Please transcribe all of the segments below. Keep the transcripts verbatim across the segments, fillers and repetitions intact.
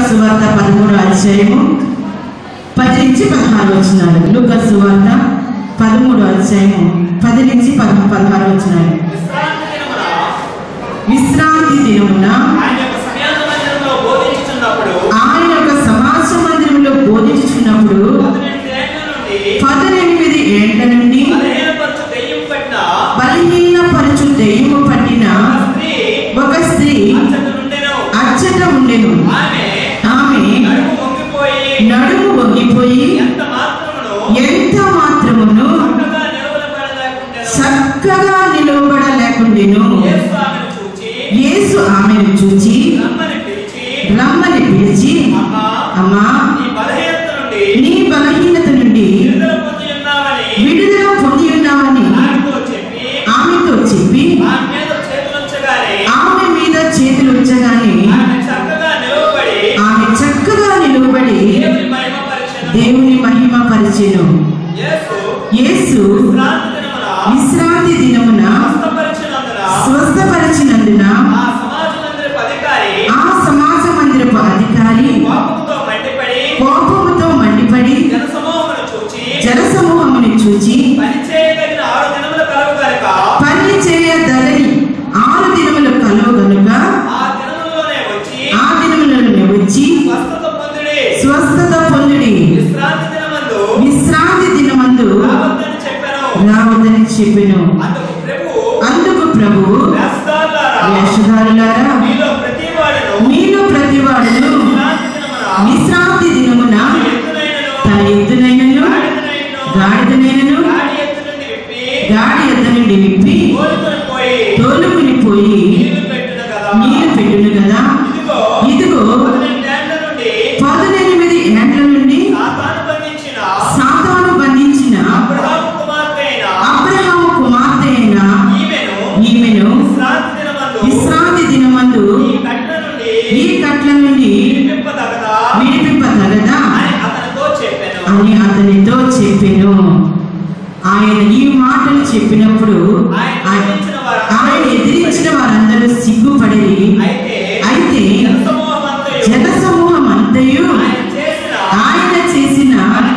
సువార్త పదమూడో అధ్యాయము పది నుంచి పదహారు వచనాలు. లూకా సువార్త పదమూడో అధ్యాయము పది నుంచి పద పదహారు వచనాలు. విశ్రాంతి దినమున ఆయన యొక్క సమాజ మందిరంలో బోధించుచున్నప్పుడు పద్దెనిమిది ఏండ్ల నుండి బలహీనపరచు దెయ్యము పట్టిన ఒక స్త్రీ అచ్చట ఉండెను. ఆమె నడుము వంగిపోయి ఎంత మాత్రమును చక్కగా నిలవబడలేకుండెను. యేసు ఆమెను చూచి రమ్మని పిలిచి, అమ్మా, నీ బలహీనత నుండి విడుదల పొంది ఉన్నావని ఆమెతో చెప్పి ఆమె మీద చేతులు ఉంచగానే ఆమె చక్కగా నిలవబడి దేవుని మహిమ పరిచెను. యేసు విశ్రాంతి దినమున స్వస్థపరిచినందున ఆ సమాజ మందిరపు అధికారి కోపముతో మండిపడి జనసమూహమును చూచి పని చేయదలని ఆరు దినములు కలువ గనుక ఆ దినములలోనే వచ్చి స్వస్థత పొందుడి, విశ్రాంతి దినమందు రావద్దని చెప్పెను. అందుకు ప్రభు, వేషధారులారా, మీలో ప్రతివాడును విశ్రాంతి దినమున తన ఎద్దునైనను గాడిదనైనను గాడి ఎద్ద నుండి విప్పి తోలుకుని పోయి నీరు పెట్టును కదా. ఇదిగో పదునెనిమిది ఏండ్ల నుండి సాతాను బంధించిన అబ్రహాము కుమార్తె అయిన ఈమెను విశ్రాంతి దినమందు ఈ కట్ల నుండి విడిపింపదగదా అని అతనితో చెప్పెను. ఆయన ఈ మాటలు చెప్పినప్పుడు ఆయన ఎదిరించిన వారందరూ సిగ్గుపడి, అయితే జనసమూహం అంతయు ఆయన చేసిన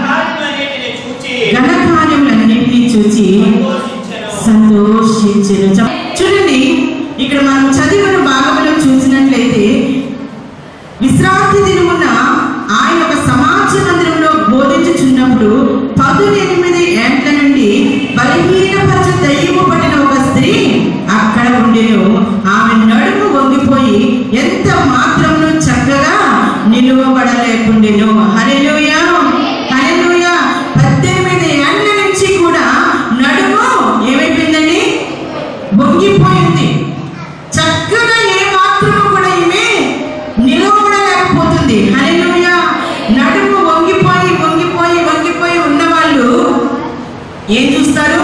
ఘనకార్యములన్నింటినీ చూచి సంతోషించెను. చూడండి, ఇక్కడ మనం చదివిన భాగంలో చూసినట్లయితే విశ్రాంతి దినమున ఆయన ఒక సమాజ మందిరంలో బోధించుచున్నప్పుడు పదునెనిమిది ఏండ్ల నుండి బలహీనపరచ దయ్యము పట్టిన ఒక స్త్రీ అక్కడ ఉండెను. ఆమె నడుము వంగిపోయి ఎంత మాత్రమును చక్కగా నిలువబడలేకుండెను. హల్లెలూయా, హల్లెలూయా. పద్దెనిమిది ఏండ్ల నుంచి కూడా నడుము ఏమైపోయిందండి? వంగిపోయింది. చక్కగా ఏ మాత్రము కూడా ఈమె నిలవబడలేకపోతుంది. హల్లెలూయా. నడుము వంగిపోయి వంగిపోయి వంగిపోయి ఉన్న వాళ్ళు ఏం చూస్తారు?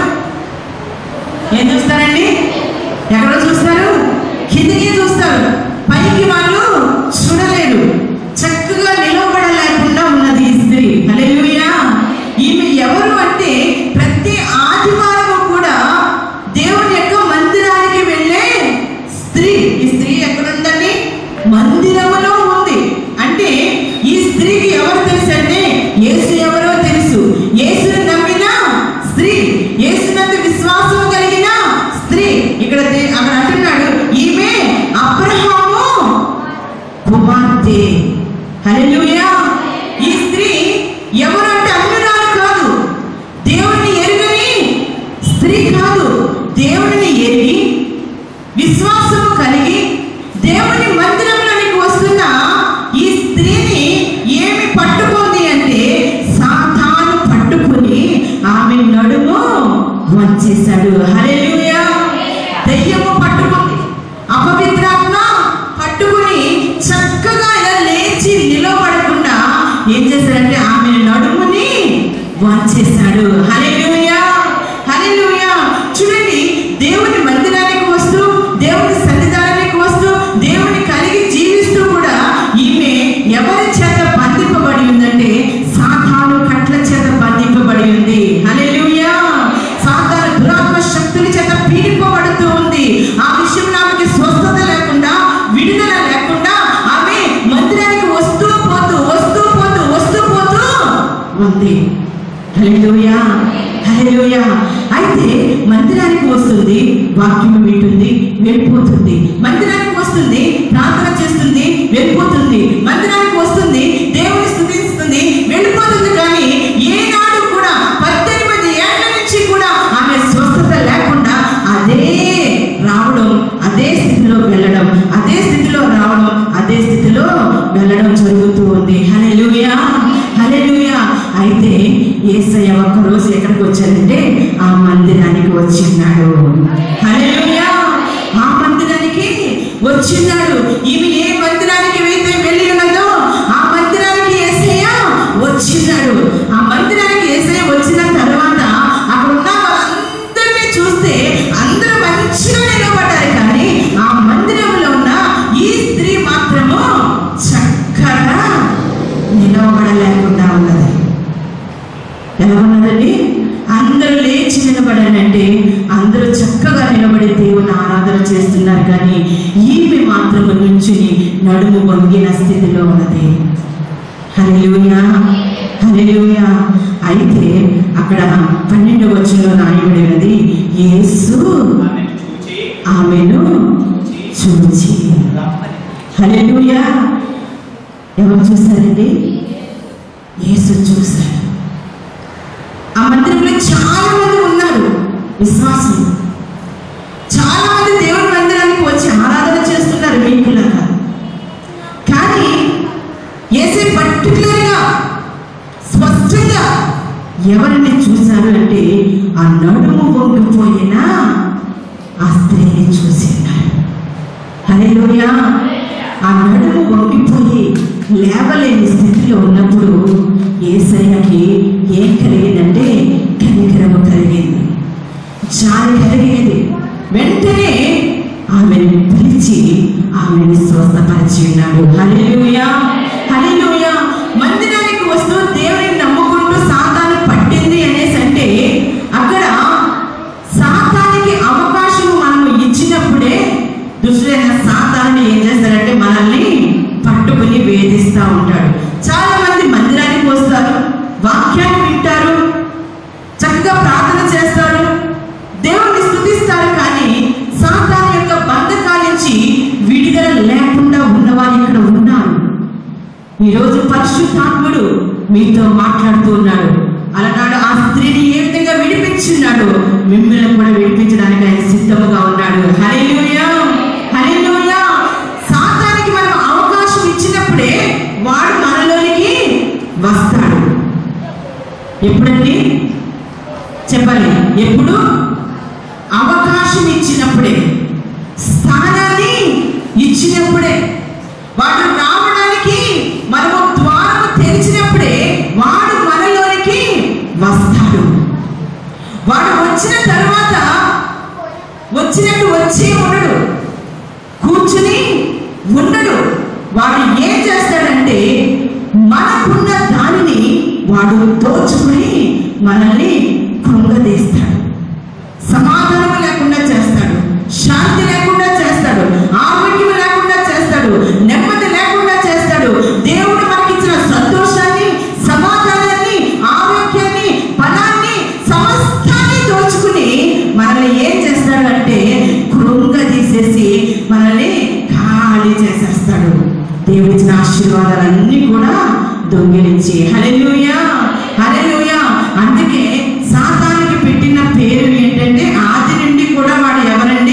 ఏం చూస్తారండి? ఎక్కడో చూస్తారు? కిందికి చూస్తారు, పైకి వాళ్ళు చూడలేరు. చక్కగా నిలవబడలేకుండా ఉన్నది ఈ స్త్రీ. హల్లెలూయా. ఈమె ఎవరు అంటే ప్రతి ఆదివారం కూడా దేవుని యొక్క మందిరానికి వెళ్ళే స్త్రీ. ఈ స్త్రీ ఎక్కడుందండి? మందిరములో ఉంది. అంటే ఈ స్త్రీకి ఎవరు తెలుసు అంటే యేసు ఎవరో తెలుసు. యేసును నమ్మిన స్త్రీ, యేసునందు విశ్వాసం కలిగిన స్త్రీ. ఇక్కడ అక్కడ అంటున్నాడు, ఈమె అబ్రహాము కుమార్తె. హల్లెలూయా. ఈ స్త్రీ ఎవరు అంటే అన్యురాలు కాదు, దేవుని ఎరుగని స్త్రీ కాదు. దేవుని ఎరిగి విశ్వాసము కలిగి దేవుని మందిరంలోనికి వస్తున్న ఈ స్త్రీని ఏమి పట్టుకుంది అంటే సాతాను పట్టుకుని ఆమె నడుము వంచేశాడు. హల్లెలూయా. దయ్యము పట్టుకుంది, అపవిత్రాత్మ పట్టుకుని చక్కగా ఇలా లేచి నిలబడకుండా ఏం చేశాడంటే ఆమె నడుముని వంచేశాడు. హల్లెలూయా, హల్లెలూయా. చూడండి, దేవుని మందిరానికి వస్తూ దేవుని సన్నిధానానికి వస్తూ దేవుని కలిగి జీవిస్తూ కూడా ఈమె ఎవరి చేత బంధింపబడి ఉందంటే సాతాను కట్ల చేత బంధింపబడి ఉంది. హల్లెలూయా. సాతాను దురాత్మ శక్తుల చేత పీడింపబడుతూ ఉంది. ఆ విషయంలో ఆమెకి స్వస్థత లేకుండా, విడుదల లేకుండా ఆమె మందిరానికి వస్తూ ఉంది. హల్లెలూయా, హల్లెలూయా. అయితే మందిరానికి వస్తుంది, వాక్యం వింటుంది, వెళ్ళిపోతుంది. మందిరానికి వస్తుంది, ప్రార్థన చేస్తుంది, వెళ్ళిపోతుంది. మందిరానికి వస్తుంది, దేవుని స్తుతిస్తుంది, వెళ్ళిపోతుంది. కానీ ఏనాడు కూడా పద్దెనిమిది ఏళ్ల నుంచి కూడా ఆమె స్వస్థత లేకుండా అదే రావడం, అదే స్థితిలో వెళ్ళడం, అదే స్థితిలో రావడం, అదే స్థితిలో వెళ్ళడం జరుగుతూ ఉంది. హల్లెలూయా, హల్లెలూయా. అయితే యేసయ్య ఒక్క రోజు ఎక్కడికి వచ్చాడంటే ఆ మందిరానికి వచ్చిన్నాడు. హల్లెలూయా, ఆ మందిరానికి వచ్చిన్నాడు. ఈమె ఏ మందిరానికి అయితే వెళ్ళి ఉన్నదో ఆ మందిరానికి యేసయ్య వచ్చిన్నాడు. ఆ మందిరానికి యేసయ్య వచ్చిన తర్వాత అక్కడ ఉన్న వాళ్ళందరినీ చూస్తే అందరూ మంచిగా నిలబడ్డారు. కానీ ఆ మందిరంలో ఉన్న ఈ స్త్రీ మాత్రము చక్కగా నిలబడలేకుండా ఉన్నది. ఎలా ఉన్నదండి? అందరూ లేచి నిలబడాలంటే అందరూ చక్కగా నిలబడి దేవుని ఆరాధన చేస్తున్నారు. కానీ ఈమె మాత్రం నుంచుని నడుము వంగిన స్థితిలో ఉన్నది. హల్లెలూయా, హల్లెలూయా. అయితే అక్కడ పన్నెండవ వచనంలో రాయబడినది, యేసు ఆమెను చూచి. హల్లెలూయా. ఎవరు చూశారండి? యేసు చూశారు. ఆ మందిరంలో చాలా మంది ఉన్నారు విశ్వాసులు. చాలా మంది దేవుని మందిరానికి వచ్చి ఆరాధన చేస్తున్నారు మీకులాగా. కానీ యేసే పర్టికులర్గా స్పష్టంగా ఎవరిని చూశారు అంటే ఆ నడుము వంగిపోయిన ఆ స్త్రీని చూసిన్నారు. హల్లెలూయా. ఆ నడుము వంగిపోయి లేవలేని స్థితిలో ఉన్నప్పుడు యేసయ్యకి ఏం కలిగిందంటే కనికరము కలిగింది, జాలి కలిగేది. వెంటనే ఆమెను పిలిచి ఆమెను స్వస్థపరిచి ఉన్నాడు. హల్లెలూయా, హల్లెలూయా. మందిరానికి వస్తూ దేవుని నమ్ముకుంటూ సాతాను పట్టింది అనేసి అంటే అక్కడ సాతానికి అవకాశం మనం ఇచ్చినప్పుడే దుష్టుడైన సాతాను ఏం చేస్తారంటే మనల్ని పట్టుకుని వేధిస్తూ ఉంటాడు. చాలా మంది మందిరానికి వస్తారు, వాక్యాన్ని వింటారు, చక్కగా ప్రార్థన చేస్తారు, దేవుణ్ణి స్తుతిస్తారు. కానీ సాతాను యొక్క బంధకాల నుంచి విడుదల లేకుండా ఉన్నవారు ఇక్కడ ఉన్నారు. ఈరోజు పరిశుద్ధాత్ముడు మీతో మాట్లాడుతూ ఉన్నాడు. అలనాడు ఆ స్త్రీని ఏ విధంగా విడిపించున్నాడు, మిమ్మల్ని కూడా విడిపించడానికి ఆయన సిద్ధముగా ఉన్నాడు. హల్లెలూయా, హల్లెలూయా. సాతానికి మనం అవకాశం ఇచ్చినప్పుడే వాడు మనలోనికి వస్తాడు. ఎప్పుడండి చెప్పాలి? ఎప్పుడు? అవకాశం ఇచ్చినప్పుడే, స్థానాన్ని ఇచ్చినప్పుడే, వాడు రావడానికి మనము ద్వారము తెరిచినప్పుడే వాడు మనలోనికి వస్తాడు. వాడు వచ్చిన తర్వాత వచ్చినట్టు వచ్చి ఉండడు, కూర్చుని ఉండడు. వాడు ఏం చేస్తాడంటే మనకున్న దానిని వాడు దోచుకుని మనల్ని కృంగదీస్తాడు, సమాధానం లేకుండా చేస్తాడు, శాంతి లేకుండా చేస్తాడు, ఆరోగ్యం లేకుండా చేస్తాడు, నెమ్మది లేకుండా చేస్తాడు. దేవుడు మనకిచ్చిన సంతోషాన్ని, సమాధానాన్ని, ఆరోగ్యాన్ని, బలాన్ని, సమస్తాన్ని దోచుకుని మనల్ని ఏం చేస్తాడంటే కృంగదీసేసి మనల్ని ఖాళీ చేసేస్తాడు. దేవుడిచ్చిన ఆశీర్వాదాలన్నీ కూడా దొంగిలించి. హల్లెలూయా, హల్లెలూయా. అందుకే సాతానికి పెట్టిన పేరు ఏంటంటే ఆది నుండి కూడా వాడు ఎవరండి?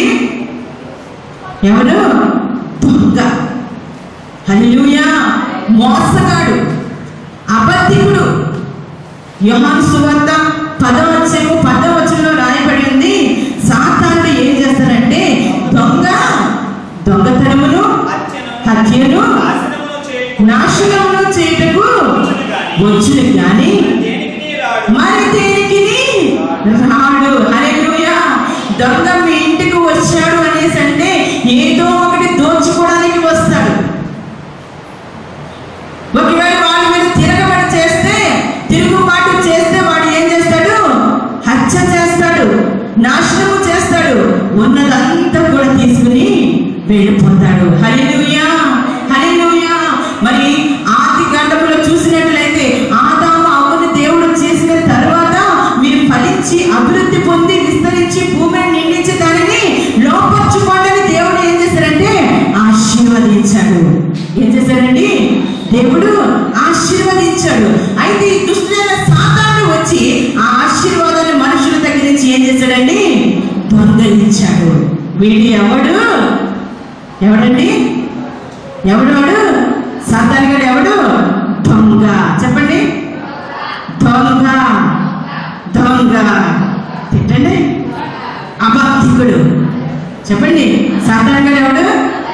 ఎవరు? దొంగ. హల్లెలూయా. మోసగాడు, అబద్ధికుడు. యోహాను సువార్త పదవ అధ్యాయము పదవ వచనంలో రాయబడి ఉంది, సాతానుడు ఏం చేస్తారంటే దొంగ, దొంగతనమును, హత్యను, నాశనమును చేయుటకు వచ్చును కానీ మరి దేనికి రాడు. హల్లెలూయా. దొంగ మీ ఇంటికి వచ్చాడు అనేసి అంటే ఏదో ఒకటి దోచుకోవడానికి వస్తాడు. ఒకవేళ వాళ్ళ మీద తిరగబడి చేస్తే, తిరుగుబాటు చేస్తే వాడు ఏం చేస్తాడు? హత్య చేస్తాడు, నాశనము చేస్తాడు, ఉన్నదంతా కూడా తీసుకుని వెళ్ళిపోతాడు. హల్లెలూయా, హల్లెలూయా. మరి ఆది కాండములో చూసినట్లయితే ఆదాము అవ్వని దేవుడు దేవుడు ఆశీర్వదించాడు. అయితే ఈ దుష్టుడైన సాతాను వచ్చి ఆ ఆశీర్వాదాన్ని మనుషుల దగ్గర నుంచి ఏం చేశాడండి? దొంగలించాడు. వీడి ఎవడు ఎవడండి ఎవడు వాడు? సాతాను గాడు ఎవడు? దొంగ. చెప్పండి, దొంగ దొంగ. తిట్టండి, అబద్ధికుడు. చెప్పండి, సాతాను గాడు ఎవడు?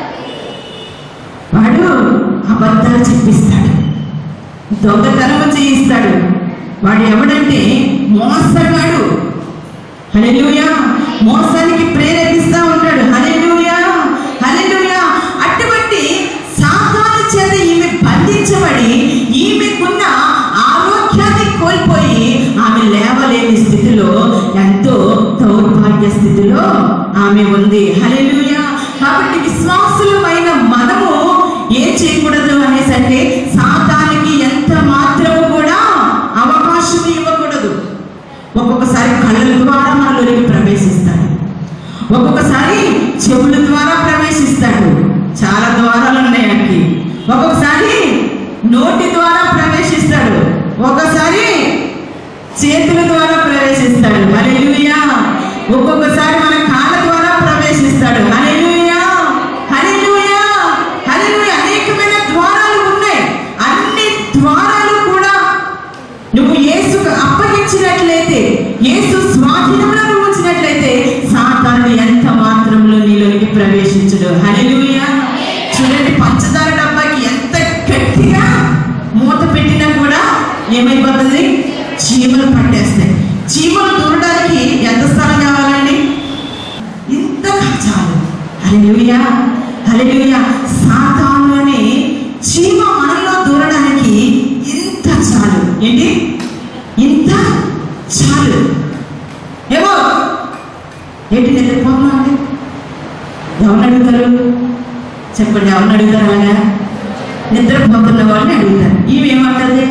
వాడు అబద్ధాలు చెప్పిస్తాడు, దొంగతనం చేయిస్తాడు. వాడు ఎవడంటే మోసగాడు. హల్లెలూయా. మోసానికి ప్రేరేపిస్తా ఉంటాడు. హల్లెలూయా, హల్లెలూయా. అటువంటి సాతాను చేత ఈమె బంధించబడి ఈమెకున్న ఆరోగ్యాన్ని కోల్పోయి ఆమె లేవలేని స్థితిలో, ఎంతో దౌర్భాగ్య స్థితిలో ఆమె ఉంది. హల్లెలూయా. కాబట్టి విశ్వాసులమైన మనము ఏం చేయకూడదు అనేసి అంటే, సాతానికి ఎంత మాత్రము కూడా అవకాశం ఇవ్వకూడదు. ఒక్కొక్కసారి కళ్ళ ద్వారా మనలోకి ప్రవేశిస్తాడు, ఒక్కొక్కసారి చెవుల ద్వారా ప్రవేశిస్తాడు. చాలా ద్వారాలు ఉన్నాయండి. ఒక్కొక్కసారి నోటి ద్వారా ప్రవేశిస్తాడు, ఒక్కొక్కసారి చేతుల ద్వారా ప్రవేశిస్తాడు. హల్లెలూయా. ఒక్కొక్కసారి మన కాళ్ళ ద్వారా ప్రవేశిస్తాడు. హల్లెలూయా, హల్లెలూయా, హల్లెలూయా. అనేకమైన ద్వారాలు ఉన్నాయి. అన్ని ద్వారాలు కూడా నువ్వు యేసుకు అప్పగించినట్లయితే, యేసు స్వాధీనంలో నువ్వు ఉంచినట్లయితే, సాతాను ఎంత మాత్రంలో నీలోకి ప్రవేశించడు. హల్లెలూయా. చూడండి, పంచదార డబ్బాకి ఎంత గట్టిగా మూత పెట్టినా కూడా ఏమైపోతుంది? చీమలు పట్టేస్తాయి. చీమలు దూరడానికి ఎంత స్థలం కావాలండి? ఇంత చాలు. హల్లెలూయా, హల్లెలూయా. సాతాను అనే చీమ మనలో దూరడానికి ఇంత చాలు. ఏంటి? ఇంత చాలు. ఏమో ఏంటి నిద్రపోతున్నా అండి? ఎవరిని అడుగుతారు? చెప్పండి, ఎవరిని అడుగుతారు? అలాగా నిద్రపోతున్న వాళ్ళని అడుగుతారు. ఇవేమంటుంది?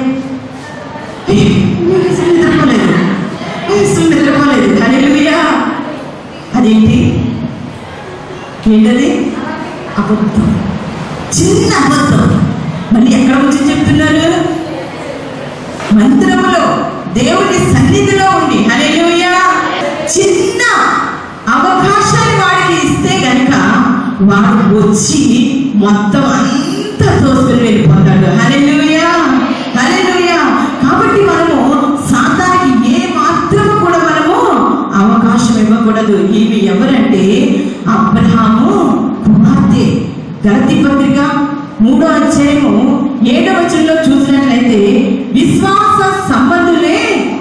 నిద్రపోలేదు, నిద్రపోలేదు. హల్లెలూయా. అదేంటి? ఏంటది? అబద్ధం, చిన్న అబద్ధం. మళ్ళీ ఎక్కడ వచ్చి చెప్తున్నారు? మందిరములో, దేవుని సన్నిధిలో ఉండి. హల్లెలూయా. చిన్న అవకాశాన్ని వాడికి ఇస్తే గనుక వాడు వచ్చి మొత్తం అంతా తోసుకుని వెళ్ళిపోతాడు. హల్లెలూయా, హల్లెలూయా. కాబట్టి మనము సాతానికి ఏ మాత్రము కూడా మనము అవకాశం ఇవ్వకూడదు. ఇవి ఎవరంటే అబ్రహాము కుమార్తె. గలతీ పత్రిక మూడో అధ్యాయము ఏడవ వచనంలో చూసినట్లయితే, విశ్వాస సంబంధులే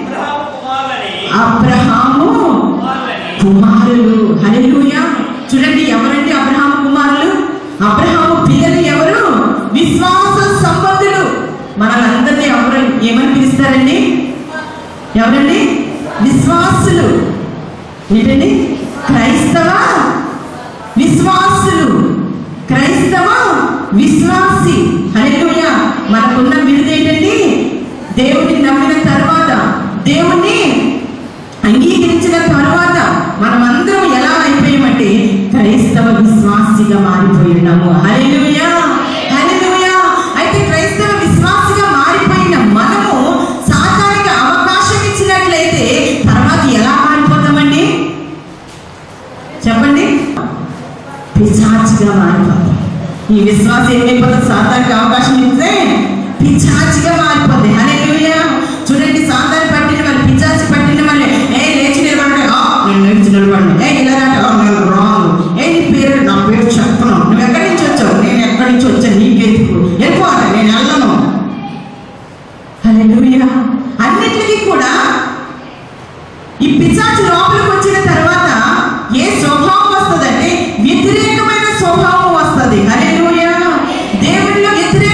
అబ్రహాము కుమారులు. హల్లెలూయా. చూడండి, ఎవరండి అబ్రహాము కుమారులు? అబ్రహాము పిల్లలు ఎవరు? విశ్వాస సంబంధులు. మనలందరినీ ఎవరు ఏమని పిలుస్తారండి? ఎవరండి? విశ్వాసులు. ఏంటండి? క్రైస్తవ విశ్వాసులు, క్రైస్తవ విశ్వాసి. హల్లెలూయా. మనకున్న బిరుదు ఏంటండి? దేవుడిని నమ్మిన తర్వాత, దేవుణ్ణి అంగీకరించిన తర్వాత మనమందరం ఎలా అయిపోయామంటే క్రైస్తవ విశ్వాసిగా మారిపోయి ఉన్నాము. హల్లెలూయా, హల్లెలూయా. అయితే క్రైస్తవ విశ్వాసిగా మారిపోయిన మనము సాతానికి అవకాశం ఇచ్చినట్లయితే తర్వాత ఎలా మారిపోతామండి? చెప్పండి. పిశాచిగా మారిపోతాం. ఈ విశ్వాసం ఏమైపోతుంది? సాతానికి అవకాశం ఇస్తే పిశాచిగా మారిపోతుంది. హల్లెలూయా. చూడండి, సాతాను పట్టిన వాళ్ళు, పిశాచి పట్టిన వాళ్ళు, ఏ లేచి నిలబడి, నేను లేచి నిలబడి, ఏ ఇలా నేను రాను, ఏ నీ పేరు? నా పేరు చెప్పను. నువ్వు ఎక్కడి నుంచి వచ్చావు? నేను ఎక్కడి నుంచి వచ్చాను, నీకెందుకు? వెళ్ళిపోవాలి, నేను వెళ్ళను. హల్లెలూయా. అన్నిటికీ కూడా ఈ పిశాచి లోపలికి వచ్చిన తర్వాత ఏ స్వభావం వస్తుందంటే వ్యతిరేకమైన స్వభావం వస్తుంది. హల్లెలూయా. దేవుడిలో వ్యతిరేక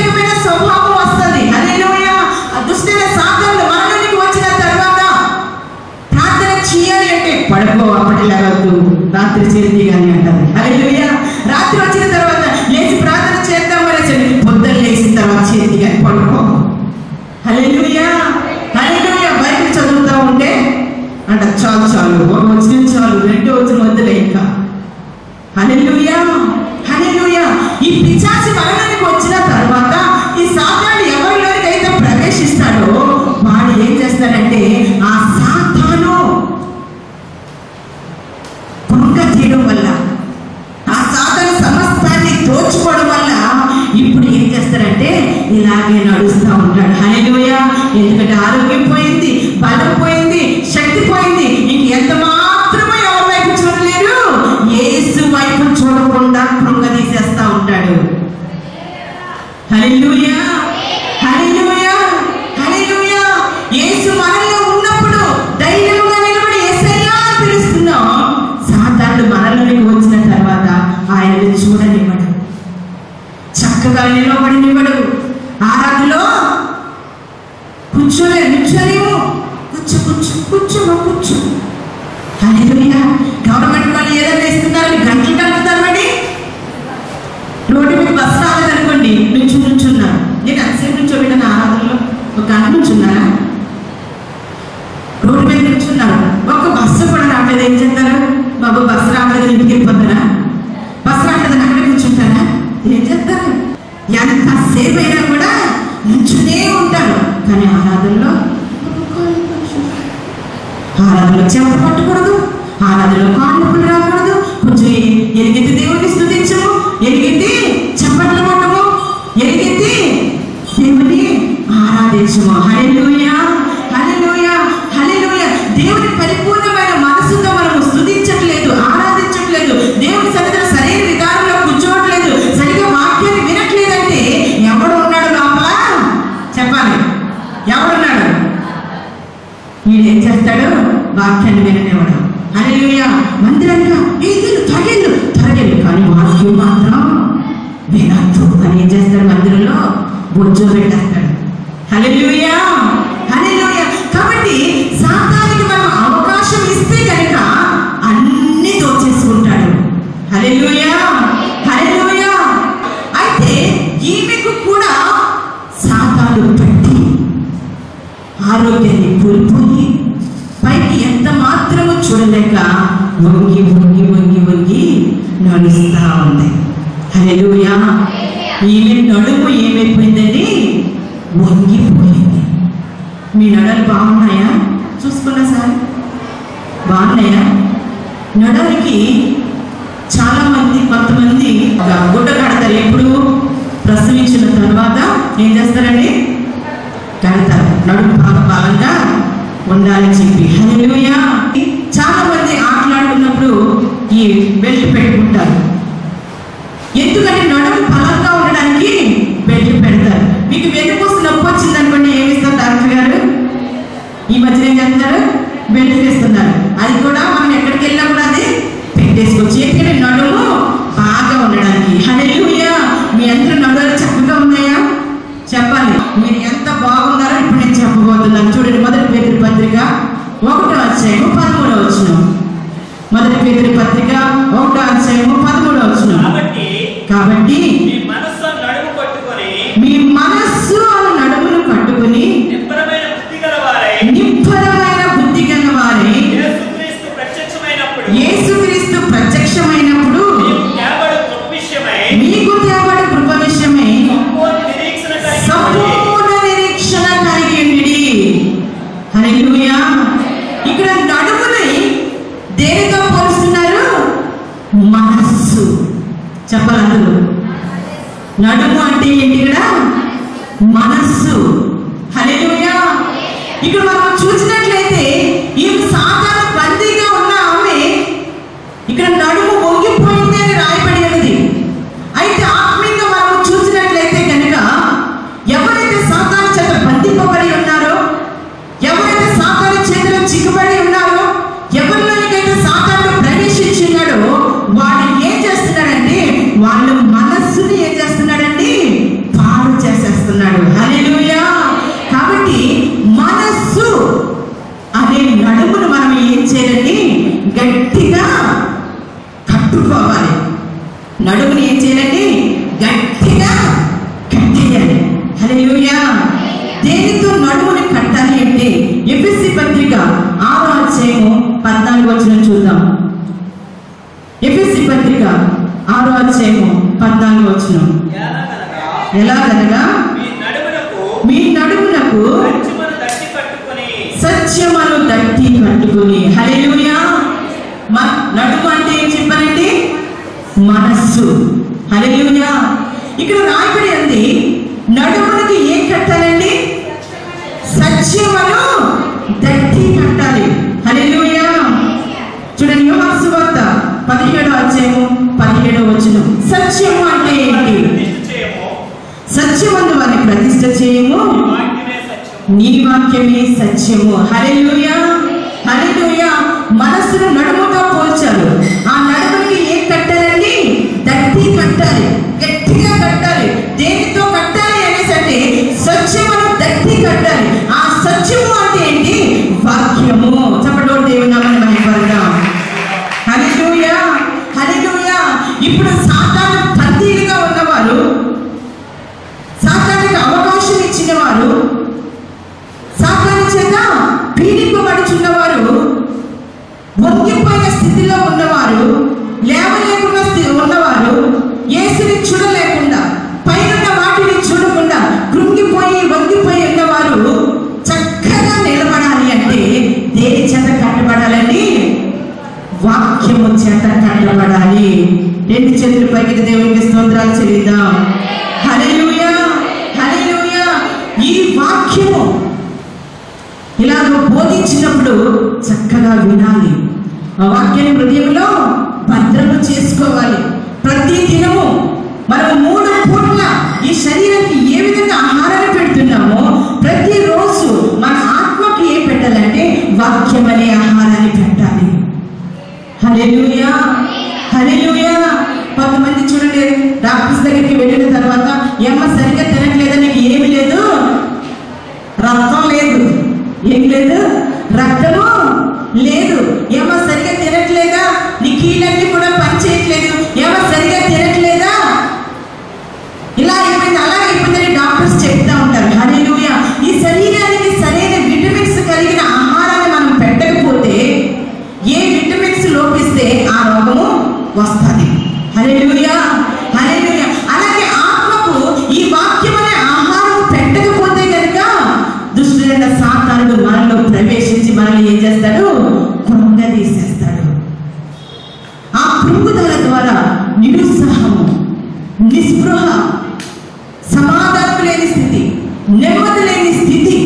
ఇలాగే నడుస్తూ ఉంటాడు. హల్లెలూయా. ఎందుకంటే ఆరోగ్యం పోయింది, బలం పోయింది, శక్తి పోయింది. ఇంక ఎంత మాత్రమో ఎవరి వైపు చూడలేరు, యేసు వైపు చూడకుండా కృంగదీసేస్తా ఉంటాడు. హల్లెలూయా, హల్లెలూయా, హల్లెలూయా. యేసు మనలో ఉన్నప్పుడు ధైర్యంగా నిలబడి యేసయ్యా అని పిలుస్తున్నాం. సాతానుడు మనలోనికి వచ్చిన తర్వాత ఆయనను చూడనివ్వడు, చక్కగా నిలబడినివ్వడు. ఆరాధనలో కూర్చోలే, నిల్చోలేము, కూర్చో కూర్చో కూర్చో కూర్చో. హల్లెలూయా. గవర్నమెంట్ వాళ్ళు ఏదైనా ఇస్తున్నారని గంటలు కలుపుతారండి. రోడ్డు మీద బస్సు రాలేదనుకోండి, నుంచి నుంచున్నారు. నేను అంతసేపు నుంచోబెట్టిన ఆరాధనలో ఒక గంట నుంచున్నారా? రోడ్డు మీద నుంచున్నారు. ఒక బస్సు కూడా రావట్లేదు, ఏం చేస్తారు? బాబు బస్సు రావట్లేదు, ఇంటికి వెళ్ళిపోతారా? బస్సు రావట్లేదు, అక్కడ కూర్చుంటారా? ఏం చేస్తారు? ఎంతసేపు అయినా కూడా నుంచునే ఉంటారు. కానీ ఆరాధనలో ఆరాధనలో చెంప పట్టకూడదు, ఆరాధనలో కాళ్ళు నొప్పులు రాకూడదు. కొంచెం ఎలుగెత్తి దేవుడిని స్తుతించము, ఎలుగెత్తి చప్పట్లు కొట్టము, ఎలుగెత్తి దేవుని ఆరాధించము. హల్లెలూయా, హల్లెలూయా, హల్లెలూయా. దేవుని పరిపూర్ణమైన మనసుతో మనము స్తుతించట్లేదు, ఆరాధించట్లేదు, దేవుని సన్నిధిలో సరైన విధానంలో కూర్చోవట్లేదు, సరిగా వాక్యాన్ని వినట్లేదంటే ఎవడు ఉన్నాడు లోపల? చెప్పాలి, ఎవడున్నాడు? వీడేం చేస్తాడు? వాక్యాన్ని విననేవాడు. హల్లెలూయా. మందిరంగా ఏదైనా తగెళ్ళు తగెళ్ళు, కానీ వాక్యం మాత్రం వినద్దు అని ఏం చేస్తాడు? మందిరంలో బొజ్జో పెట్టేస్తాడు. హల్లెలూయా, హల్లెలూయా. కాబట్టి సాతానుకి మనం అవకాశం ఇస్తే కనుక అన్ని దోచేసుకుంటాడు. హల్లెలూయా, హల్లెలూయా. అయితే ఈమెకు కూడా సాతాను పెట్టి ఆరోగ్యాన్ని కోల్పోయి పైకి ఎంత మాత్రము చూడలేక వంగి వంగి వంగి వంగి నడుస్తా ఉంది. హల్లెలూయా. ఈమె నడుము ఏమైపోయిందండి? వంగిపోయింది. మీ నడలు బాగున్నాయా? చూసుకున్నా సార్, బాగున్నాయా? నడలకి చాలా మంది కొంతమంది గుడ్డ కడతారు. ఎప్పుడు ప్రసవించిన తర్వాత ఏం చేస్తారండి? కడతారు. నడుము బాగా బలంగా ఉండాలని చెప్పి. హల్లెలూయా. చాలా మంది ఆటలాడుకున్నప్పుడు ఈ బెల్ట్ పెట్టుకుంటారు. ఎందుకంటే నడుము బలంగా ఉండడానికి బెల్ట్ పెడతారు. మీకు వెన్నుపూస నొప్పి వచ్చింది అనుకోండి, ఏమి ఇస్తారు డాక్టర్ గారు? ఈ మధ్యన ఏం చేస్తారు? బెల్ట్ వేస్తున్నారు. అది కూడా మనం ఎక్కడికి వెళ్ళినా కూడా అది పెట్టేసుకోవచ్చు. ఎందుకంటే నడుము బాగా ఉండడానికి. హల్లెలూయా. మీ అందరూ నడులు చక్కగా ఉన్నాయా? చెప్పాలి. మీరు ఎంత బాగున్నారో ఇప్పుడు నేను చెప్పబోతున్నాను. చూడండి, మొదటి పేతురు పత్రిక ఒకటో అధ్యాయము పదమూడవ వచనం. మొదటి పేతురు పత్రిక ఒకటో అధ్యాయము పదమూడవ వచనం. కాబట్టి మీ మనస్సు అను నడుమును కట్టుకుని నిబ్బరమైన బుద్ధి గల వారై యేసుక్రీస్తు ప్రత్యక్షమైనప్పుడు మీకు తేబడు కృప విషయమై సంపూర్ణ నిరీక్షణ కలిగి ఉండి. హల్లెలూయా. ఇక్కడ నడుముని దేనితో పోలుస్తున్నారు? మనస్సు. చెప్పాలందరూ. నడుము అంటే ఏంటి? ఇక్కడ మనస్సు. హల్లెలూయా. ఇక్కడ మనం చూసినట్లయితే ఈ సాతాను బందీగా ఉన్న ఆమె ఇక్కడ నడుము వంగిపోయింది అని రాయబడి ఉన్నది. అయితే ఆత్మీయంగా మనం చూసినట్లయితే కనుక ఎవరైతే సాతాను చేత బంధింపబడి ఉన్నారో, ఎవరైతే సాతాను చేతిలో చిక్కుబడి ఉన్నారో, ఎవరిలోనికైతే సాతాను ప్రవేశించినాడో వాడు ఏం చేస్తున్నాడంటే వాళ్ళ మనస్సుని ఏం చేస్తున్నాడండి? పాడు చేసేస్తున్నాడు. హల్లెలూయా. కాబట్టి మనస్సు అనే నడుమును మనం ఏం చేయాలండి? గట్టిగా కట్టుకోవాలి. నడుముని ఏం చేయాలండి? గట్టిగా కట్టేయాలి. హల్లెలూయా. దేనితో నడుముని కట్టాలి అంటే ఎఫెసీ పత్రిక ఆరో అధ్యాయము పద్నాలుగు వచనం చూద్దాం. ఎఫెసీ పత్రిక ఆరో అధ్యాయము పద్నాలుగు వచనం. ఎలాగనగా మీ నడుమునకు సత్యమును దట్టి కట్టుకుని. హల్లెలూయా. నడుము అంటే ఏం చెప్పారండి? మనస్సు. హల్లెలూయా. ఇక్కడ రాయబడి ఉంది నడుమునకు పదిహేడవ వచనం. సత్యము అంటే ఏంటి? సత్యమందు వారిని ప్రతిష్ఠ చేయము, నీ వాక్యమే సత్యము. హల్లెలూయా, హల్లెలూయా. మనసును నడుముతో పోల్చారు. ఆ నడుముకి ఏం కట్టాలండి? దట్టి కట్టాలి, గట్టిగా కట్టాలి. దేనితో కట్టాలి అనేసి అంటే సత్యమును దట్టి కట్టాలి. ఆ సత్యము అంటే ఏంటి? వాక్యము. చెప్పడం దేవుని నామమున మహిమపడదాం. హల్లెలూయా, హల్లెలూయా. ఇప్పుడు సాతాను బందీలుగా ఉన్నవారు, సాతానుకి అవకాశం ఇచ్చిన వారు, సాతాను చేత పీడింపబడుచున్నవారు, వంగిపోయిన స్థితిలో ఉన్నవారు, లేవలేకుండా ఉన్నవారు, యేసుని చూడలేకుండా, పైన వాటిని చూడకుండా కృంగిపోయి వంగిపోయి ఉన్నవారు చక్కగా నిలబడాలి అంటే దేని చేత కట్టబడాలండి? వాక్యము చేత కట్టబడాలి. రెండు చేతులు పైకి దేవునికి స్తోత్రాలు చెల్లిద్దాం. హల్లెలూయా, హల్లెలూయా. ఈ వాక్యము ఇలాగ బోధించినప్పుడు చక్కగా వినాలి. ఆ వాక్యాన్ని హృదయంలో భద్రము చేసుకోవాలి. ప్రతి దినము మనం మూడు పూట్ల ఈ శరీరానికి ఏ విధంగా ఆహారాన్ని పెడుతున్నామో ప్రతిరోజు మన ఆత్మకి ఏం పెట్టాలంటే వాక్యం అనే ఆహారాన్ని పెట్టాలి. హల్లెలూయా, హల్లెలూయా. కొంతమంది చూడండి, డాక్టర్స్ దగ్గరికి వెళ్ళిన తర్వాత ఏమో సరిగ్గా తినట్లేదా, నీకు ఏమి లేదు, రక్తం లేదు, ఏం లేదు, రక్తము లేదు, ఏమో సరిగ్గా తినట్లేదా, నీ కీళ్ళన్నీ కూడా పని చేయట్లేదు, ఏమో సరిగ్గా తినట్లేదా, ఇలా అయిపోయింది, అలా అయిపోయిందని డాక్టర్స్ చెప్తా ఉంటారు. హల్లెలూయా. ఈ శరీరానికి సరైన విటమిన్స్ కలిగిన ఆహారాన్ని మనం పెట్టకపోతే, ఏ విటమిన్స్ లోపిస్తే ఆ రోగము వస్తుంది. హల్లెలూయా, హల్లెలూయా. అలాగే ఆత్మకు ఈ వాక్యం అనే ఆహారం పెట్టకపోతే కనుక దుష్టుడైన సాతానుడు మనలో ప్రవేశించి మనల్ని ఏం చేస్తాడు? కృంగదీసేస్తాడు. ఆ కృంగుదల ద్వారా నిరుత్సాహము, నిస్పృహ, సమాధానం లేని స్థితి, నెమ్మది లేని స్థితి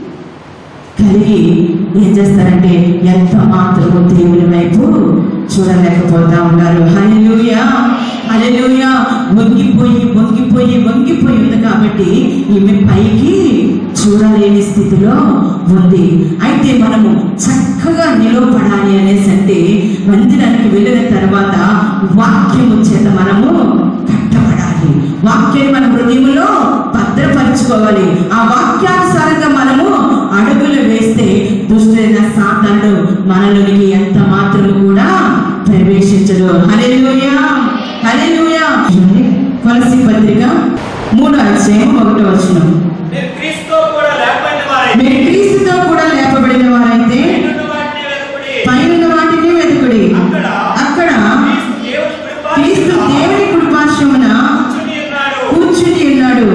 కలిగి ఏం చేస్తారంటే ఎంత మాత్రము దేవుని వైపు చూడలేకపోతా ఉన్నారు. హల్లెలూయా, హల్లెలూయా. వంగిపోయి వంగిపోయి వంగిపోయి ఉంది కాబట్టి ఈమె పైకి చూడలేని స్థితిలో ఉంది. అయితే మనము చక్కగా నిలవపడాలి అనేసి అంటే మందిరానికి వెళ్ళిన తర్వాత వాక్యము చేత మనము కట్టబడాలి. వాక్యాన్ని మన హృదయంలో భద్రపరచుకోవాలి. ఆ వాక్యానుసారంగా మనము అడుగులు వేస్తే దుష్టుడైన సాతానుడు మనలోనికి ఎంత మాత్రం కూడా ప్రవేశించడు. హల్లెలూయా, హల్లెలూయా. కొలస్సీ పత్రిక మూడో అధ్యాయం ఒకటో వచనం. మీరు క్రీస్తుతో కూడా లేపబడిన వారైతే పైన వాటిని వెతుకుడి, అక్కడ క్రీస్తు దేవుని కుడిపార్శ్వమున కూర్చుని ఉన్నాడు.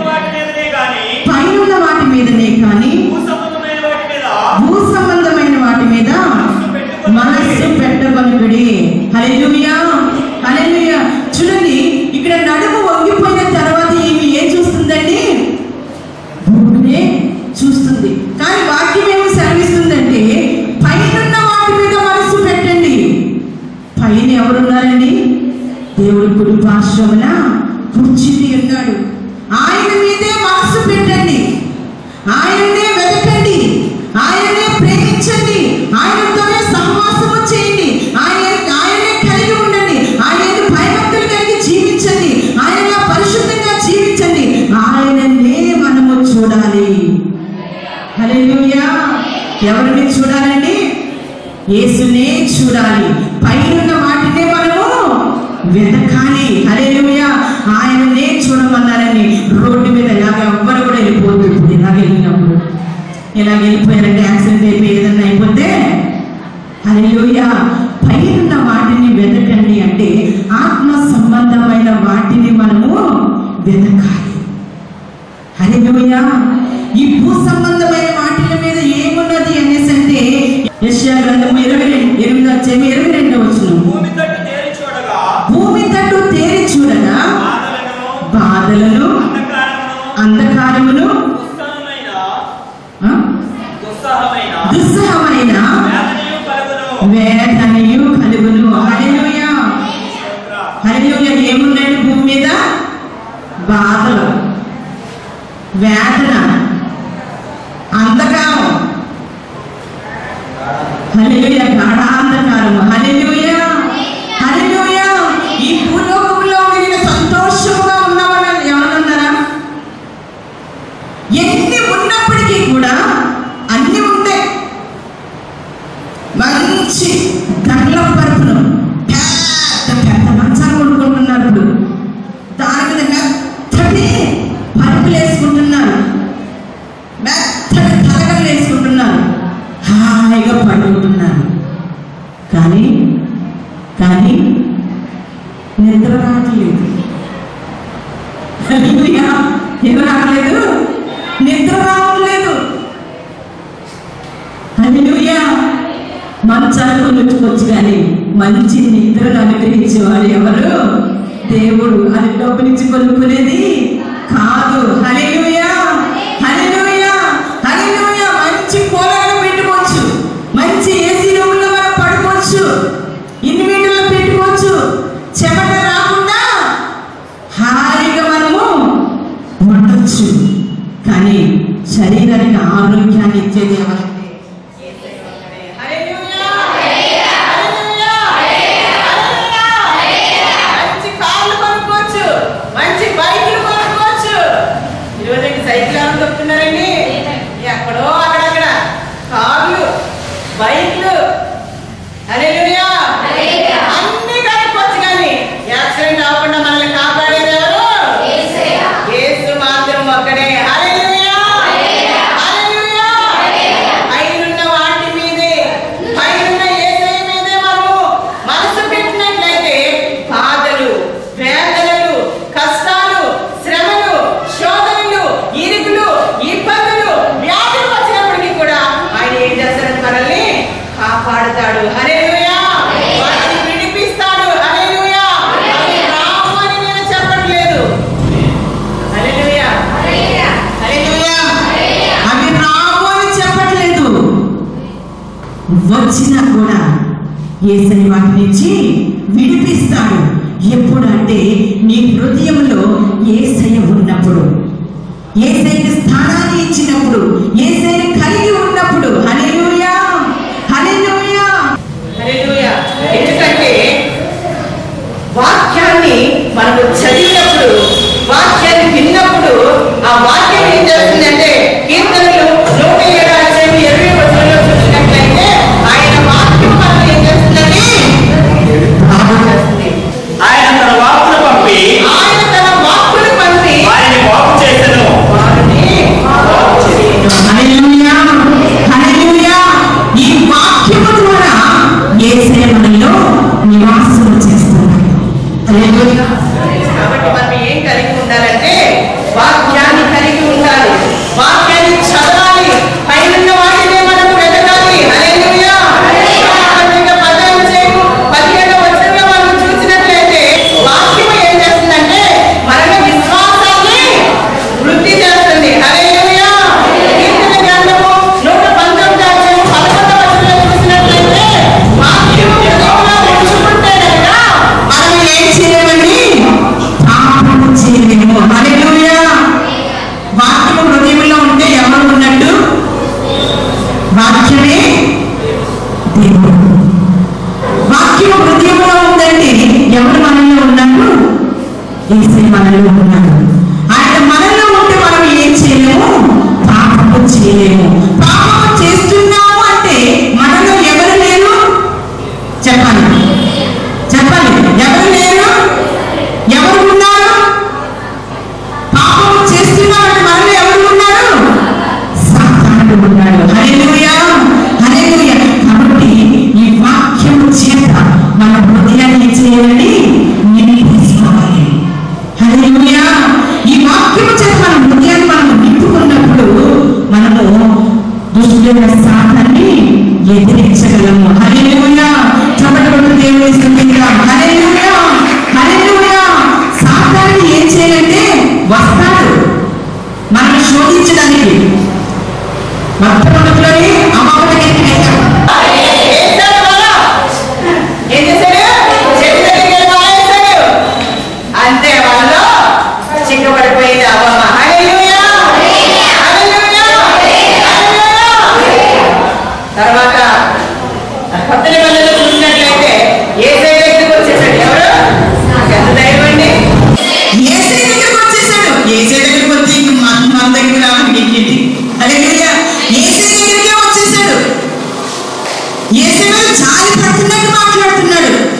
పైన వాటి మీదనే కానీ భూ సంబంధమైన వాటి మీద మనస్సు పెట్టబడుకుడి. హల్లెలూయా, హల్లెలూయా. చూడండి, ఇక్కడ నడుము వంగిపోయిన తర్వాత ఈమె ఏం చూస్తుందండి? భూమినే చూస్తుంది. కానీ వాక్యం ఏమో సెలవిస్తుందంటే పైన వాటి మీద మనస్సు పెట్టండి. పైన ఎవరున్నారండి? దేవుడు కుడి పార్శ్వమున కూర్చుని ఉన్నాడు. ఆయన మీదే మనస్సు పెట్టండి, ఆయననే వెతకండి, ఆయననే ప్రేమించండి, ఆయనతోనే సహవాసము చేయండి, ఆయన ఆయనే కలిగి ఉండండి, ఆయన భయభక్తులు కలిగి జీవించండి, ఆయన పరిశుద్ధంగా జీవించండి. ఆయననే మనము చూడాలి. హల్లెలూయా. ఎవరిని చూడాలండి? యేసునే చూడాలి. పైన వాటినే మనము వెతకాలి. హల్లెలూయా. ఆయననే చూడమన్నారని రోడ్డు మీద ఇలాగ ఎవ్వరు కూడా వెళ్ళిపోతుంది. ఇప్పుడు ఇలాగ వెళ్ళినప్పుడు ఇలాగ వెళ్ళిపోయారంటే యాక్సిడెంట్ అయిపోయి ఏదన్నా అయిపోతే, హల్లెలూయా, పైన వాటిని వెతకండి అంటే ఆత్మ సంబంధమైన వాటిని మనము వెతకాలి. హల్లెలూయా. ఈ భూ సంబంధమైన వాటి మీద ఏమున్నది అనేసి అంటే యెషయా గ్రంథము ఇరవై రెండు ఎనిమిది అధ్యాయం ఇరవై రెండో వచనం. భూమి తట్టు తేరి చూడగా బాధలను, అంధకారమును, దుస్సహమైన వేదనయు కలుగును. హల్లెలూయా, హల్లెలూయా. ఏమున్నాయండి భూమి మీద? బాధలు, వేదన, అంధకారం, హల్లెలూయా, గాఢాంధకారం, హల్లెలూయా, హల్లెలూయా. ఈ భూలోకంలో మీరు సంతోషంగా ఉన్నవాళ్ళు ఎవరున్నారా? ఎన్ని ఉన్నప్పటికీ కూడా అన్ని ఉంటాయి. మంచి గంగల పరుపులు, పెద్ద పెద్ద మంచాలు కొనుక్కుంటున్నారు. ఇప్పుడు దాని మీద మెత్తటి పరుపులు వేసుకుంటున్నారు, మెత్తటి తలగలు వేసుకుంటున్నారు, హాయిగా పడుకుంటున్నారు. కానీ కానీ నిద్ర రావట్లేదు. నిద్ర రావట్లేదు, నిద్ర రావట్లేదు. హల్లెలూయా. మంచాలు కొనుక్కోవచ్చు కానీ మంచి నిద్రను అనుగ్రహించేవాడు ఎవరు? దేవుడు. అది డబ్బు నుంచి కొనుక్కునేది కాదు. హల్లెలూయా, హల్లెలూయా, హల్లెలూయా. మంచి కూలర్లు పెట్టుకోవచ్చు, మంచి ఏసీ రూమ్లో మనం పడుకోవచ్చు, ఇన్వర్టర్లో పెట్టుకోవచ్చు, చెమట రాకుండా హాయిగా మనము ఉండొచ్చు. కానీ శరీరానికి ఆరోగ్యాన్ని ఇచ్చేది ఎవరంటే సైకిల్ అని చెప్తున్నారండి. ఎక్కడో అక్కడక్కడ కార్లు, బైక్లు, హల్లెలూయా, అన్ని కనుక్కోవచ్చు. కానీ యాక్సిడెంట్ అవ్వకుండా మనల్ని కాపాడేది ఎవరు? యేసు మాత్రం ఒక్కడే. హల్లెలూయా, హల్లెలూయా. పైనున్న వాటి మీదే, పైనున్న యేసయ్య మీదే మనము మనసు పెట్టినట్లయితే బాధలు, వేదనలు, కష్టాలు, శ్రమలు, శోధనలు, ఇరుకులు, ఇబ్బందులు, వ్యాధులు వచ్చినప్పటికీ కూడా ఆయన ఏం చేస్తాడని మనల్ని కాపాడుతాడు. హల్లెలూయా. వాటిని విడిపిస్తాడు. హల్లెలూయా. అవి రావు అని నేను చెప్పట్లేదు. హల్లెలూయా, హల్లెలూయా. అవి రావు అని చెప్పట్లేదు. వచ్చినా కూడా యేసయ్య వాటి నుంచి విడిపిస్తాడు. ఎప్పుడు అంటే నీ హృదయంలో యేసయ్య ఉన్నప్పుడు, యేసయ్యకి స్థానాన్ని ఇచ్చినప్పుడు, యేసయ్యని కలిగి ఉన్నప్పుడు. హల్లెలూయా, హల్లెలూయా, హల్లెలూయా. ఎందుకంటే వాక్యాన్ని మనము చదివినప్పుడు, వాక్యాన్ని విన్నప్పుడు ఆ వాక్యం ఏం చేస్తుందంటే కీర్తనలు నూట ఏడు అధ్యాయం ఇరవై వచనంలో చూసినట్లయితే ఆయన వాక్యం మనకు ఏం చేస్తుందండి? ఆయన తన వాక్కును పంపి ఆయన తన వాక్కును పంపి వారిని బాగు చేసెను. వారిని బాగు చేసెను. హల్లెలూయా, హల్లెలూయా. ఈ వాక్యము ద్వారా యేసయ్య మనలో నివాసం చేస్తాడు. హల్లెలూయా. కాబట్టి మనం ఏం కలిగి ఉండాలంటే వాక్యాన్ని కలిగి ఉండాలి, వాక్యాన్ని చదవాలి, పైనున్న వాటినే మనకు వెతకాలి. హల్లెలూయా. పదహారు చేయము పదిహేడు వచనంలో మనం చూసినట్లయితే వాక్యం ఏం చేస్తుందంటే మన విశ్వాసాన్ని వృద్ధి చేస్తుంది. హల్లెలూయా. కీర్తన గ్రంథము నూట పంతొమ్మిది అధ్యాయం పదకొండవ వచనంలో చూసినట్లయితే వాక్యం హృదయంలో ఉంచుకుంటే కనుక మనం ఏం చేయమండి? పాపము చేయలేము. హల్లెలూయా. వాక్యము హృదయంలో ఉంటే ఎవరు ఉన్నట్టు? వాక్యమే దేవుడు. వాక్యము హృదయంలో ఉందండి, ఎవరు మనలో ఉన్నట్టు? యేసయ్య మనలో ఉన్నాడు. ఆయన మనలో ఉంటే మనం ఏం చేయలేము? పాపము చేయలేము. పాపము చేస్తున్నాము అంటే మనలో ఎవరు లేరు? చెప్పండి, చెప్పండి. ఎవరు లేరు? ఎవరు ఉన్నారు? పాపము చేస్తున్నామంటే మనలో ఎవరు ఉన్నారు? సాతానుడు ఉన్నాడు. హల్లెలూయా, హల్లెలూయా. కాబట్టి ఈ వాక్యము చేత మన హృదయాన్ని చేయాలని నింపుకోవాలి. హల్లెలూయా. ఈ వాక్యము చేత మన హృదయాన్ని మనం నింపుకున్నప్పుడు మనము దుష్టుడైన సాతాన్ని ఎదిరించగలము. హల్లెలూయా. చప్పట్లు దేవుని స్తుతిద్దాం. హల్లెలూయా, హల్లెలూయా. సాతాన్ని ఏం చేయాలంటే వస్తాడు మనల్ని శోధించడానికి. మొట్టమొదటిలోనే అమ్మవారి దగ్గరికి వెళ్ళాడు. ఏం చేశాడు? చెట్టు దగ్గరికి వెళ్ళి మానేశాడు.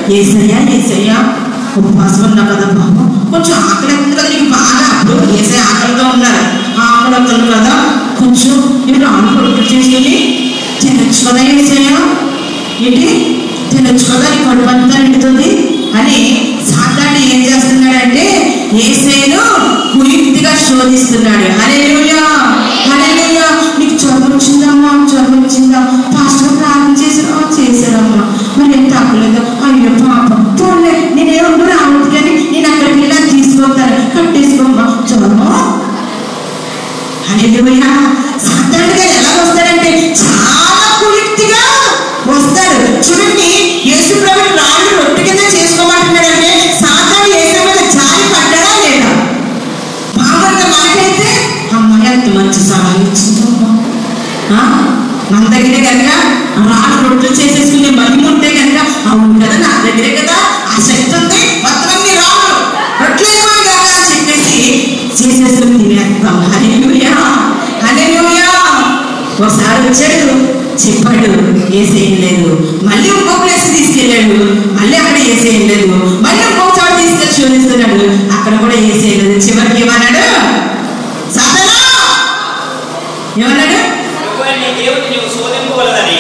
ఏసయ్యా ఏసయ్యా ఉపవాసం ఉన్నా కదా బాబు, కొంచెం ఆకలి ఉంది కదా నీకు బాగా. అప్పుడు ఏసయ్య ఆకలిగా ఉన్నారు, ఆకలి అవుతుంది కదా, కొంచెం మీరు ఆమె కొడుకు చేసుకుని తినొచ్చు కదా ఏసయ్యా, ఏంటి తినొచ్చు కదా, నీ కడుపు అంతా నిండుతుంది అని సాతాను ఏం చేస్తున్నాడంటే యేసయ్యను కుయుక్తిగా శోధిస్తున్నాడు. హల్లెలూయా హల్లెలూయా. నీకు జ్వరం వచ్చిందమ్మా, జ్వరం వచ్చిందా, పాస్టర్ ప్రార్థన చేసినా చేశారమ్మా, మరి ఎంత ఆకలేదా, అయ్యో పాపం పోలే నేనేమో రావద్దు కానీ నేను అక్కడికి వెళ్ళి తీసుకొస్తాను, కట్టేసుకోమ్మా జ్వరము. హల్లెలూయా. సాతాను గారు ఎలా వస్తాడంటే చాలా కుయుక్తిగా వస్తాడు. చూడండి, యేసు ప్రభువు రాళ్ళు రొట్టె కింద చేసుకోమంటున్నాడంటే సాతాను యేసు మీద జాలి పడ్డాడా లేదా? మామూలుగా మనకైతే అమ్మాయి అంత మంచి సలహా ఇచ్చిందమ్మా, మన దగ్గరే కనుక రాళ్ళు రొట్టెలు చేసేసుకునే మహిమ ఉంటే కనుక అవును కదా నా దగ్గరే కదా ఆ శక్తి ఉంది, మొత్తం రాళ్ళు రొట్టెలు కదా అని చెప్పేసి చేసేసుకుని తినేస్తాం. హల్లెలూయా హల్లెలూయా. ఒకసారి వచ్చాడు చెప్పాడు ఏసేం లేదు, మళ్ళీ ఇంకో ప్లేస్ తీసుకెళ్ళాడు, మళ్ళీ అక్కడ ఏసేం లేదు, మళ్ళీ ఇంకొక చోట తీసుకెళ్ళి శోధిస్తున్నాడు, అక్కడ కూడా ఏసేం లేదు. చివరికి ఏమన్నాడు సాతానా, ఏమన్నాడు ప్రభు అయిన దేవుని శోధింపవలదని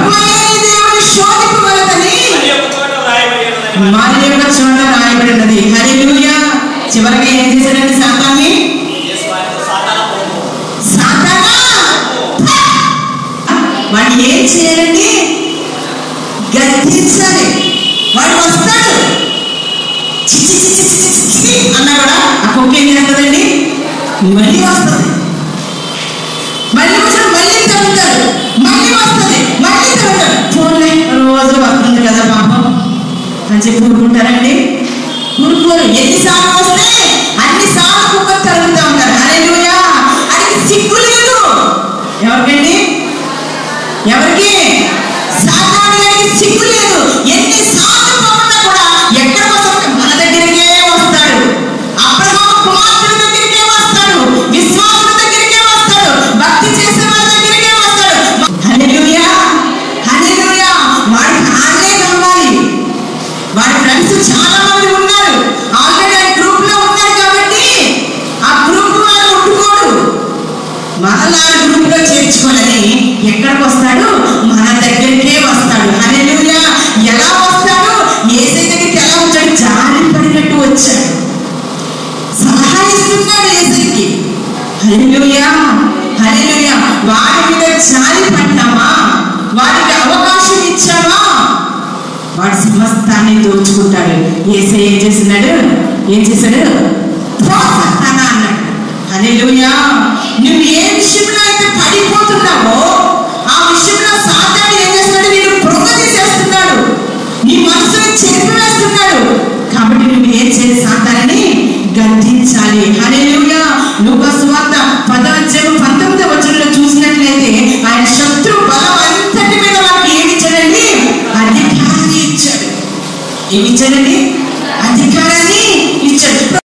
మరి ఒక చోట రాయబడి ఉన్నది. హల్లెలూయా. చివరికి ఏం చేశాడంటే సాతాన్ని, సాతానా వాడిని ఏం చేయాలండి, గద్దించాలి. వాడు వస్తాడు అన్నా కూడా ఆ కుక్క ఏం చేస్తుందండి, మళ్ళీ వస్తుంది, మళ్ళీ వచ్చాడు, మళ్ళీ తగ్గుతాడు, మళ్ళీ వస్తుంది, మళ్ళీ తగ్గుతాడు. ఫోన్లే రోజు వస్తుంది కదా పాపం అని చెప్పి ఊరుకుంటారండి, ఊరుకోరు. ఎన్నిసార్లు వస్తే అన్నిసార్లు కుక్క తరుగుతూ ఉంటారు. హల్లెలూయా. అది సిగ్గు లేదు ఎవరికండి, ఎవరికి? సాతాను గారికి సిగ్గు లేదు. ఎన్నిసార్లు పోకుండా కూడా ఎక్కడ వస్తాడు, మన దగ్గరికే వస్తాడు. అబ్రహాము కుమార్తెల దగ్గరికే వస్తాడు, విశ్వాసుల దగ్గరికే వస్తాడు, భక్తి చేసే వాళ్ళ దగ్గరికే వస్తాడు. హల్లెలూయా హల్లెలూయా. వాడి ఆడే నమ్మాలి. వాడి ఫ్రెండ్స్ చాలా మంది ఉన్నారు, ఆల్రెడీ ఆ గ్రూప్ లో ఉన్నారు కాబట్టి ఆ గ్రూప్ వాళ్ళు ముట్టుకోడు, మరలా గ్రూప్ లో చేర్చుకోవాలని ఎక్కడికి వస్తాడు, మన దగ్గరికే వస్తాడు. హల్లెలూయా. ఎలా వస్తాడు, యేసయ్య దగ్గరికి ఎలా వచ్చాడు, జారి పడినట్టు వచ్చాడు, సలహా ఇస్తున్నాడు యేసయ్యకి. హల్లెలూయా హల్లెలూయా. వాడి మీద జారి పడ్డామా, వాడికి అవకాశం ఇచ్చామా, వాడి సమస్తాన్ని దోచుకుంటాడు. యేసయ్య ఏం చేస్తున్నాడు, ఏం చేశాడు, అన్నాడు. హల్లెలూయా. నువ్వు ఏ విషయంలో అయితే పడిపోతున్నావో